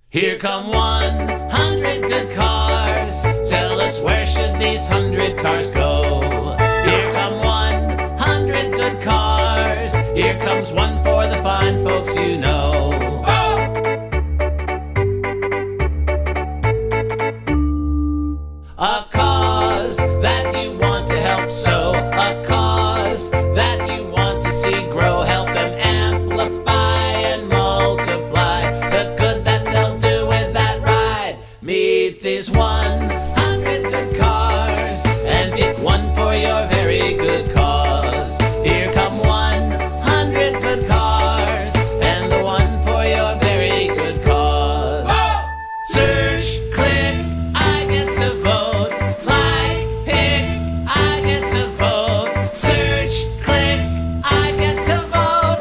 Here come 100 good cars. Tell us, where should these 100 cars go? Here come 100 good cars. Here comes one for the fine folks you know. A cause that you want to help sow, a cause that you want to see grow. Help them amplify and multiply the good that they'll do with that ride. Meet these 100 good cars and pick one for your very good cause. Here come 100 good cars and the one for your very good cause. Search, click, I get to vote. Like, pick, I get to vote. Search, click, I get to vote.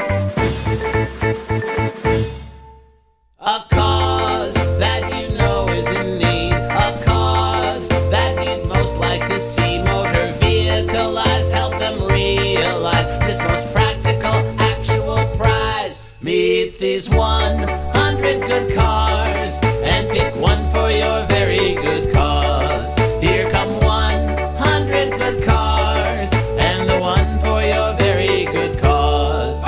A cause that you know is in need, a cause that you'd most like to see motor vehicleized. Help them realize this most practical, actual prize. Meet these 100 good cars and pick one for your very good cause. Here come 100 good cars and the one for your very good cause.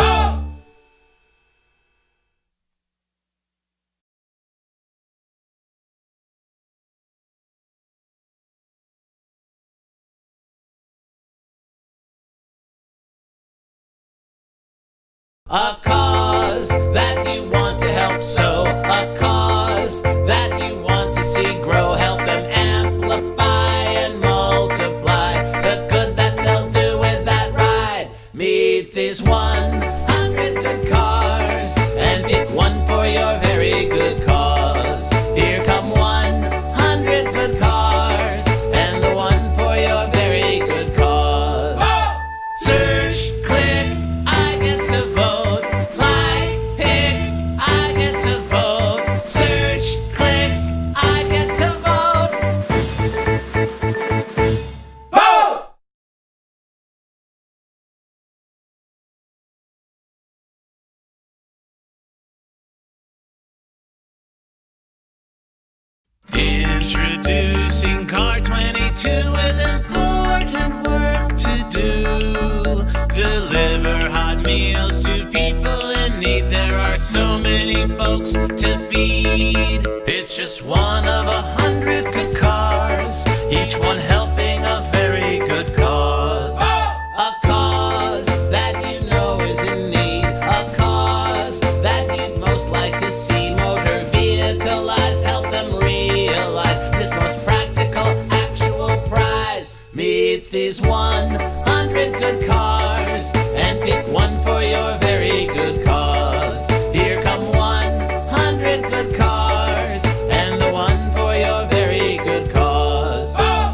A cause that you want to help sow, a cause that you want to see grow. Help them amplify and multiply the good that they'll do with that ride. Meet these 100 good cars and pick one for your very good cause. Here come 100 good cars and the one for your very good cause. Search, click, I get to vote. Like, pick, I get to vote. Search, click, I get to vote. Vote! Introducing Car 22 with important work to do. Deliver hot meals to people in need. There are so many folks to feed. It's just one of 100 good cars, each one helping a very good cause. A cause that you know is in need, a cause that you'd most like to see motor vehicleized. Help them realize this most practical, actual prize. Meet these 100 good cars and pick one for your very good cause. Here come 100 good cars and the one for your very good cause.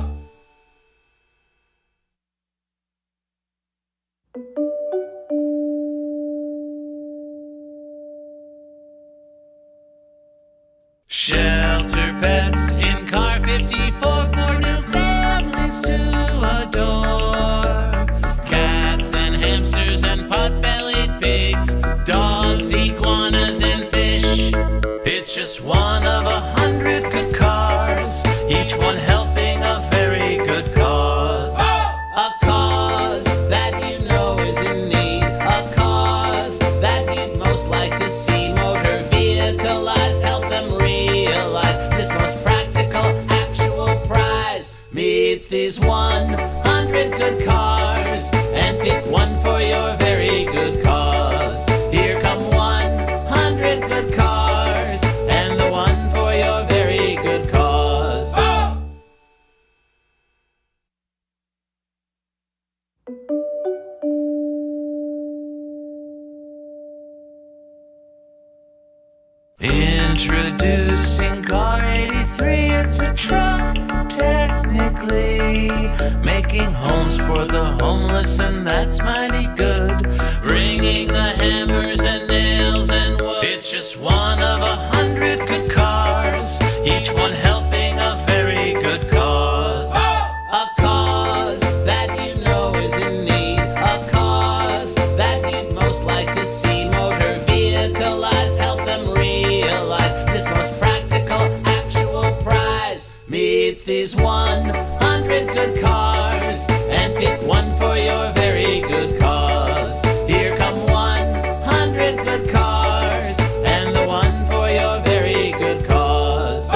Shelter pets in Car 54 for new families to adore. Cats and hamsters and pot-bellied pigs, dogs, iguanas and fish. It's just one of 100 good cars, each one helping a very good cause. A cause that you know is in need, a cause that you'd most like to see motor vehicleized. Help them realize this most practical, actual prize. Meet these 100 good cars and pick one for your very good cause. Here come 100 good cars and the one for your very good cause. Introducing Car 83, it's a truck, technically, making homes for the homeless, and that's mighty good. Bringing the hammers and nails and wood. It's just one of 100 good cars, each one helping a very good cause. A cause that you know is in need, a cause that you'd most like to see motor vehicleized. Help them realize this most practical these 100 good cars and pick one for your very good cause. Here come 100 good cars and the one for your very good cause.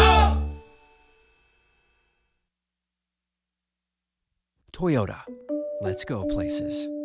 Toyota. Let's go places.